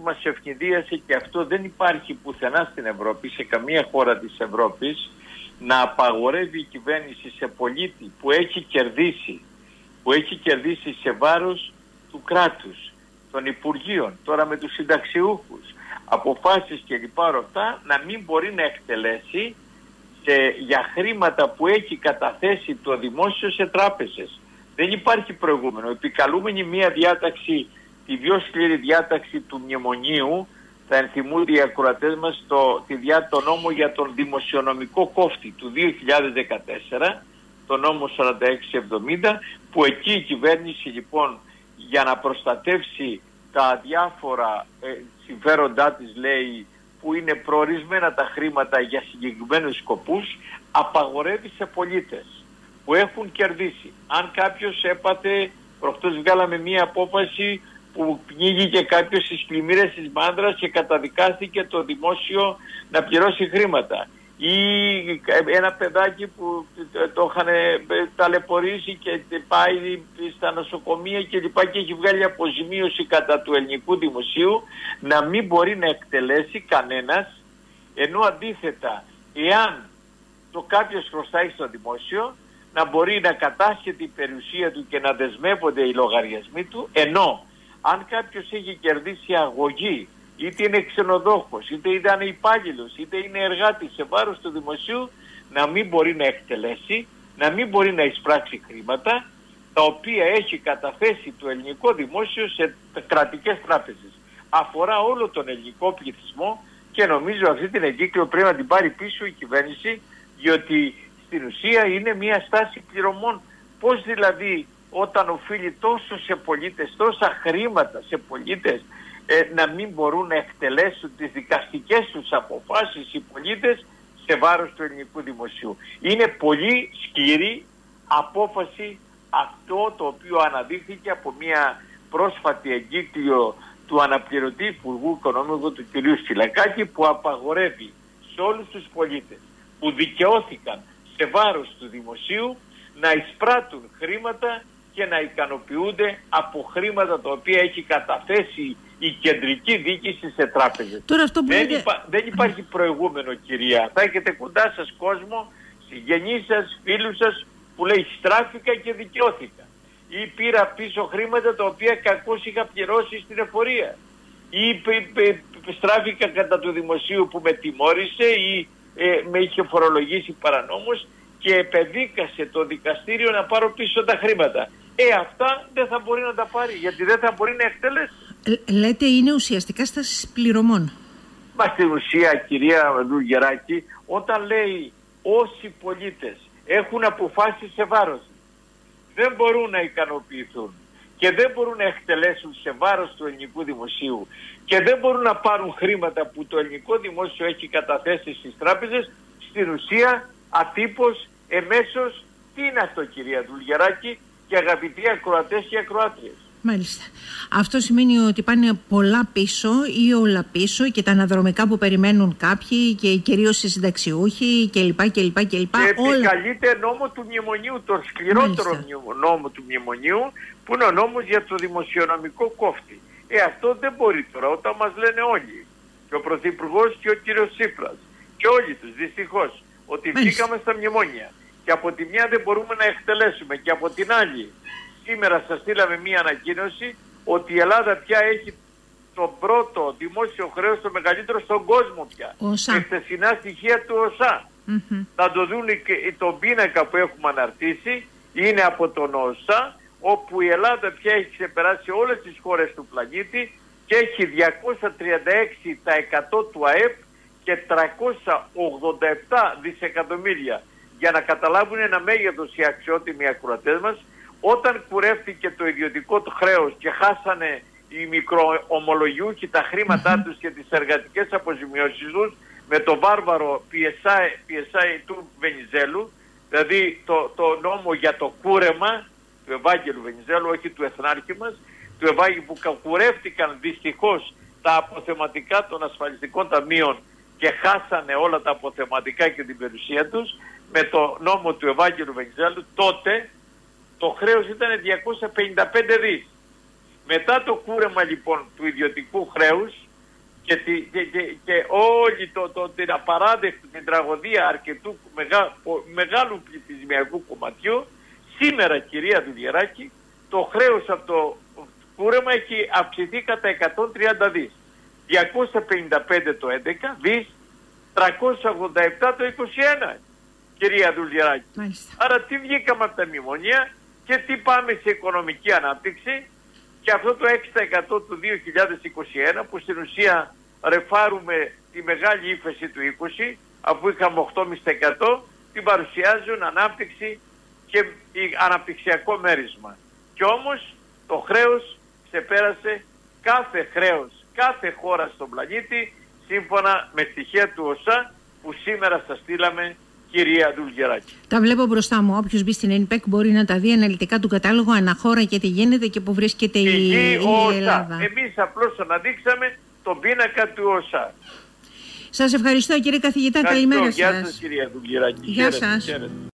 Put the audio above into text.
μας ευνηδίασε, και αυτό δεν υπάρχει πουθενά στην Ευρώπη, σε καμία χώρα της Ευρώπης, να απαγορεύει η κυβέρνηση σε πολίτη που έχει κερδίσει σε βάρος του κράτους, των Υπουργείων, τώρα με τους συνταξιούχους, αποφάσεις και λοιπά ρωτά, να μην μπορεί να εκτελέσει για χρήματα που έχει καταθέσει το δημόσιο σε τράπεζες. Δεν υπάρχει προηγούμενο. Επικαλούμενη μία διάταξη, τη πιο σκληρή διάταξη του μνημονίου, θα ενθυμούνται οι ακροατές μας το νόμο για τον δημοσιονομικό κόφτη του 2014, το νόμο 4670, που εκεί η κυβέρνηση λοιπόν για να προστατεύσει τα διάφορα συμφέροντά της, λέει, που είναι προορισμένα τα χρήματα για συγκεκριμένους σκοπούς, απαγορεύει σε πολίτες που έχουν κερδίσει. Αν κάποιος έπαθε, προχτώς βγάλαμε μία απόφαση που πνίγηκε κάποιος στις πλημμύρες της Μάνδρας και καταδικάστηκε το δημόσιο να πληρώσει χρήματα. Ή ένα παιδάκι που το είχαν ταλαιπωρήσει και πάει στα νοσοκομεία και λοιπά και έχει βγάλει αποζημίωση κατά του ελληνικού δημοσίου, να μην μπορεί να εκτελέσει κανένας, ενώ αντίθετα εάν το κάποιος χρωστάει στο δημόσιο, να μπορεί να κατάσχει την περιουσία του και να δεσμεύονται οι λογαριασμοί του, ενώ αν κάποιος έχει κερδίσει αγωγή, είτε είναι ξενοδόχος, είτε ήταν υπάλληλος, είτε είναι εργάτης σε βάρος του δημοσίου, να μην μπορεί να εκτελέσει, να μην μπορεί να εισπράξει χρήματα τα οποία έχει καταθέσει το ελληνικό δημόσιο σε κρατικές τράπεζες. Αφορά όλο τον ελληνικό πληθυσμό και νομίζω αυτή την εγκύκλιο πρέπει να την πάρει πίσω η κυβέρνηση, διότι στην ουσία είναι μια στάση πληρωμών. Πώς δηλαδή όταν οφείλει τόσο σε πολίτες, τόσα χρήματα σε πολίτες, να μην μπορούν να εκτελέσουν τις δικαστικές τους αποφάσεις οι πολίτες σε βάρος του ελληνικού δημοσίου. Είναι πολύ σκληρή απόφαση αυτό το οποίο αναδείχθηκε από μια πρόσφατη εγκύκλιο του αναπληρωτή Υπουργού Οικονομικού του κ. Σκυλακάκη, που απαγορεύει σε όλους τους πολίτες που δικαιώθηκαν σε βάρος του δημοσίου να εισπράττουν χρήματα και να ικανοποιούνται από χρήματα τα οποία έχει καταθέσει η κεντρική διοίκηση σε τράπεζες. Τώρα αυτό που δεν υπάρχει προηγούμενο, κυρία. Θα έχετε κοντά σας κόσμο, συγγενείς σας, φίλους σας, που λέει στράφηκα και δικαιώθηκα. Ή πήρα πίσω χρήματα τα οποία κακώς είχα πληρώσει στην εφορία. Ή στράφηκα κατά του δημοσίου που με τιμώρησε ή με είχε φορολογήσει παρανόμως και επεδίκασε το δικαστήριο να πάρω πίσω τα χρήματα. Αυτά δεν θα μπορεί να τα πάρει, γιατί δεν θα μπορεί να εκτελέσει. Λέτε είναι ουσιαστικά στάσεις πληρωμών. Μα στην ουσία, κυρία Λουγεράκη, όταν λέει όσοι πολίτες έχουν αποφάσει σε βάρος, δεν μπορούν να ικανοποιηθούν και δεν μπορούν να εκτελέσουν σε βάρος του ελληνικού δημοσίου και δεν μπορούν να πάρουν χρήματα που το ελληνικό δημόσιο έχει καταθέσει στις τράπεζες, στην ουσία ατύπως, εμέσως, τι είναι αυτό, κυρία Δουλγεράκη και αγαπητοί ακροατές και ακροάτριες? Μάλιστα. Αυτό σημαίνει ότι πάνε πολλά πίσω ή όλα πίσω και τα αναδρομικά που περιμένουν κάποιοι και κυρίως οι συνταξιούχοι κλπ. Επικαλείται νόμο του μνημονίου, τον σκληρότερο νόμο του μνημονίου, που είναι ο νόμος για το δημοσιονομικό κόφτη. Αυτό δεν μπορεί τώρα, όταν μας λένε όλοι, και ο Πρωθυπουργός και ο κύριος Τσίπρας και όλοι τους δυστυχώς, ότι βγήκαμε στα μνημόνια και από τη μια δεν μπορούμε να εκτελέσουμε και από την άλλη σήμερα σας στείλαμε μία ανακοίνωση ότι η Ελλάδα πια έχει το πρώτο δημόσιο χρέος, το μεγαλύτερο στον κόσμο πια. Με χθεσινά στοιχεία του ΟΣΑ. Θα το δουν και τον πίνακα που έχουμε αναρτήσει, είναι από τον ΟΣΑ, όπου η Ελλάδα πια έχει ξεπεράσει όλες τις χώρες του πλανήτη και έχει 236% του ΑΕΠ και 387 δισεκατομμύρια. Για να καταλάβουν ένα μέγεθος οι αξιότιμοι ακροατές μας, όταν κουρεύτηκε το ιδιωτικό του χρέος και χάσανε οι μικροομολογιούχοι τα χρήματά τους και τις εργατικές αποζημιώσεις τους με το βάρβαρο PSI του Βενιζέλου, δηλαδή το νόμο για το κούρεμα του Ευάγγελου Βενιζέλου, όχι του εθνάρχη μας, του Ευάγγελου, που κουρεύτηκαν δυστυχώς τα αποθεματικά των ασφαλιστικών ταμείων και χάσανε όλα τα αποθεματικά και την περιουσία τους, με το νόμο του Ευάγγελου Βενιζέλου, τότε το χρέος ήταν 255 δις. Μετά το κούρεμα λοιπόν του ιδιωτικού χρέους, και όλη την απαράδεκτη, την τραγωδία αρκετού μεγάλου πληθυσμιακού κομματιού, σήμερα, κυρία Δουλγεράκη, το χρέος από το κούρεμα έχει αυξηθεί κατά 130 δις. 255 το 11 δις, 387 το 21, κυρία Δουλγεράκη. Άρα τι βγήκαμε από τα μνημονία και τι πάμε σε οικονομική ανάπτυξη, και αυτό το 6% του 2021 που στην ουσία ρεφάρουμε τη μεγάλη ύφεση του 20, αφού είχαμε 8,5%, την παρουσιάζουν ανάπτυξη και αναπτυξιακό μέρισμα. Και όμως το χρέος ξεπέρασε κάθε χρέος, κάθε χώρα στον πλανήτη, σύμφωνα με στοιχεία του ΟΣΑ που σήμερα σας στείλαμε, κυρία Δουλγεράκη. Τα βλέπω μπροστά μου. Όποιος μπει στην ΕΝΠΕΚ μπορεί να τα δει αναλυτικά του κατάλογο αναχώρα και τι γίνεται και που βρίσκεται η Ελλάδα. Εμείς απλώς αναδείξαμε τον πίνακα του ΟΣΑ. Σας ευχαριστώ, κύριε καθηγητά. Καλημέρα σας. Γεια σας, κυρία Δουλγεράκη. Γεια σας.